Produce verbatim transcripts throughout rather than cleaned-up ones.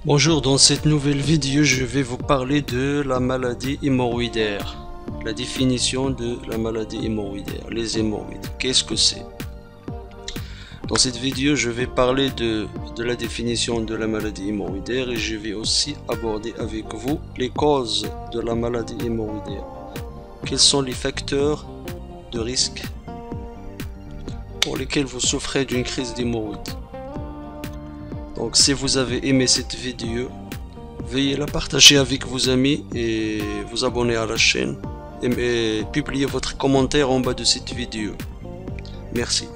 Bonjour, dans cette nouvelle vidéo, je vais vous parler de la maladie hémorroïdaire. La définition de la maladie hémorroïdaire, les hémorroïdes. Qu'est-ce que c'est? Dans cette vidéo, je vais parler de, de la définition de la maladie hémorroïdaire et je vais aussi aborder avec vous les causes de la maladie hémorroïdaire. Quels sont les facteurs de risque pour lesquels vous souffrez d'une crise d'hémorroïdes? Donc si vous avez aimé cette vidéo, veuillez la partager avec vos amis et vous abonner à la chaîne et, et publier votre commentaire en bas de cette vidéo. Merci.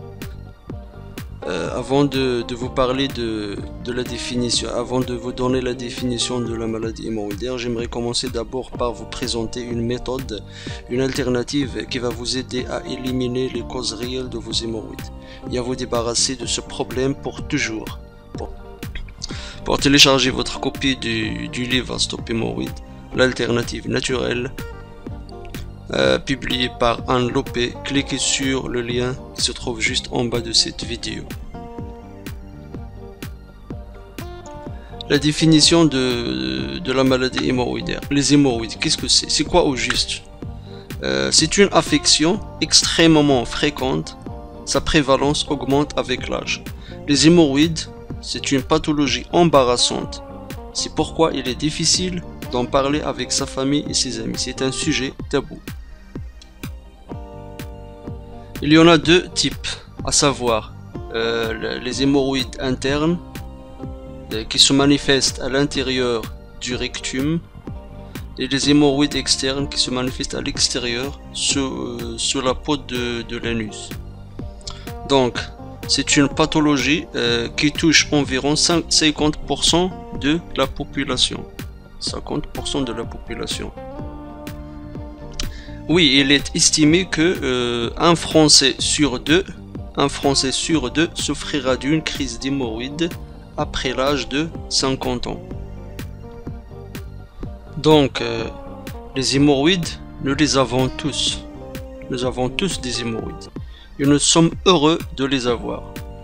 Euh, avant de, de vous parler de, de la définition, avant de vous donner la définition de la maladie hémorroïdaire, j'aimerais commencer d'abord par vous présenter une méthode, une alternative qui va vous aider à éliminer les causes réelles de vos hémorroïdes et à vous débarrasser de ce problème pour toujours. Pour télécharger votre copie du, du livre Stop Hémorroïdes, l'alternative naturelle, euh, publié par Anne Lopé, cliquez sur le lien qui se trouve juste en bas de cette vidéo. La définition de, de la maladie hémorroïdaire. Les hémorroïdes, qu'est-ce que c'est? C'est quoi au juste? euh, C'est une affection extrêmement fréquente, sa prévalence augmente avec l'âge. Les hémorroïdes, c'est une pathologie embarrassante. C'est pourquoi il est difficile d'en parler avec sa famille et ses amis. C'est un sujet tabou. Il y en a deux types, à savoir euh, les hémorroïdes internes euh, qui se manifestent à l'intérieur du rectum et les hémorroïdes externes qui se manifestent à l'extérieur sous, euh, sous la peau de, de l'anus. Donc, c'est une pathologie euh, qui touche environ cinquante pour cent de la population. cinquante pour cent de la population. Oui, il est estimé que euh, un Français sur deux, un Français sur deux souffrira d'une crise d'hémorroïdes après l'âge de cinquante ans. Donc, euh, les hémorroïdes, nous les avons tous. Nous avons tous des hémorroïdes. Et nous sommes heureux de les avoir.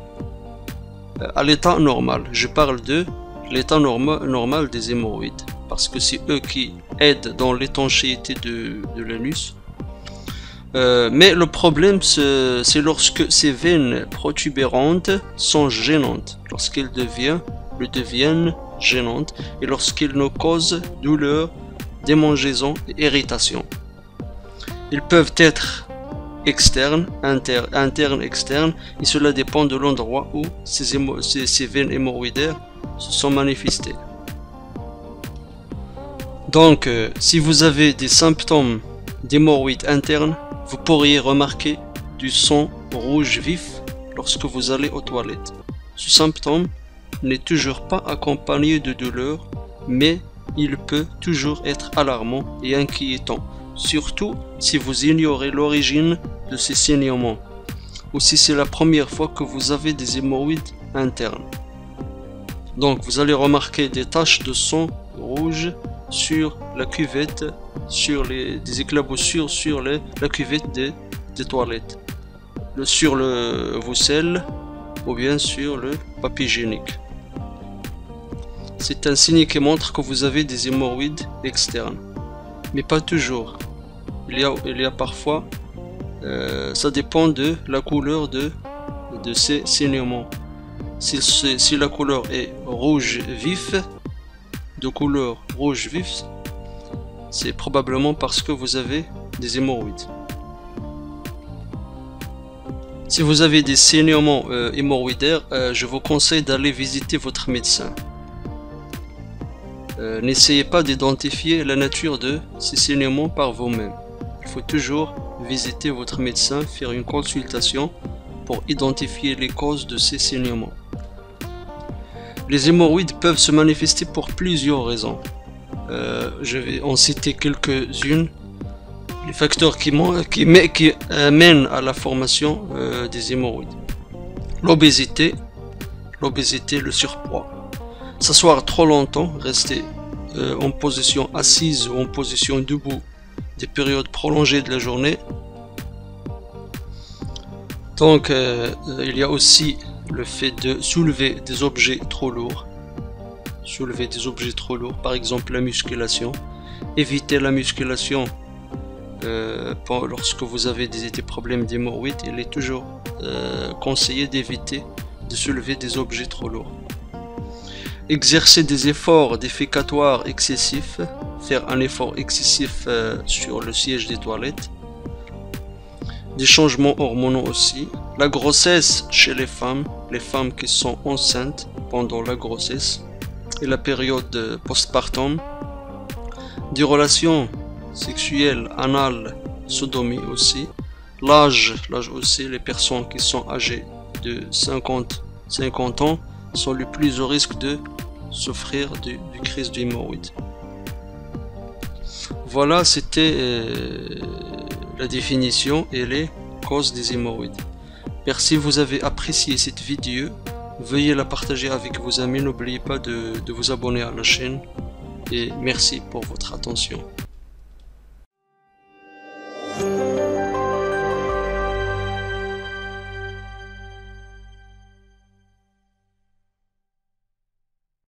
À l'état normal, je parle de l'état norma normal des hémorroïdes, parce que c'est eux qui aident dans l'étanchéité de, de l'anus. Euh, mais le problème, c'est lorsque ces veines protubérantes sont gênantes, lorsqu'elles deviennent, deviennent gênantes, et lorsqu'elles nous causent douleur, démangeaison et irritation. Ils peuvent être externe, inter, interne, externe, et cela dépend de l'endroit où ces, ces, ces veines hémorroïdaires se sont manifestées. Donc, euh, si vous avez des symptômes d'hémorroïdes internes, vous pourriez remarquer du sang rouge vif lorsque vous allez aux toilettes. Ce symptôme n'est toujours pas accompagné de douleur, mais il peut toujours être alarmant et inquiétant. Surtout si vous ignorez l'origine de ces saignements ou si c'est la première fois que vous avez des hémorroïdes internes. Donc vous allez remarquer des taches de sang rouge sur la cuvette, sur les, des éclaboussures sur les, la cuvette des, des toilettes, le, sur le vaisselle ou bien sur le papier hygiénique. C'est un signe qui montre que vous avez des hémorroïdes externes, mais pas toujours. Il y a, il y a parfois, euh, ça dépend de la couleur de, de ces saignements. Si, si la couleur est rouge vif, de couleur rouge vif, c'est probablement parce que vous avez des hémorroïdes. Si vous avez des saignements euh, hémorroïdaires, euh, je vous conseille d'aller visiter votre médecin. Euh, N'essayez pas d'identifier la nature de ces saignements par vous-même. Il faut toujours visiter votre médecin, faire une consultation pour identifier les causes de ces saignements. Les hémorroïdes peuvent se manifester pour plusieurs raisons. Euh, je vais en citer quelques-unes. Les facteurs qui, qui, qui amènent à la formation euh, des hémorroïdes. L'obésité, l'obésité, le surpoids. S'asseoir trop longtemps, rester euh, en position assise ou en position debout des périodes prolongées de la journée. Donc euh, il y a aussi le fait de soulever des objets trop lourds, soulever des objets trop lourds, par exemple la musculation. Éviter la musculation euh, pour, lorsque vous avez des, des problèmes d'hémorroïdes. Il est toujours euh, conseillé d'éviter de soulever des objets trop lourds. Exercer des efforts défécatoires excessifs, faire un effort excessif euh, sur le siège des toilettes. Des changements hormonaux aussi. La grossesse chez les femmes, les femmes qui sont enceintes pendant la grossesse et la période postpartum. Des relations sexuelles anales, sodomie aussi. L'âge, l'âge aussi, les personnes qui sont âgées de cinquante ans sont les plus au risque de souffrir du, du crise d'hémorroïdes. Voilà, c'était euh, la définition et les causes des hémorroïdes. Merci, vous avez apprécié cette vidéo. Veuillez la partager avec vos amis. N'oubliez pas de, de vous abonner à la chaîne. Et merci pour votre attention.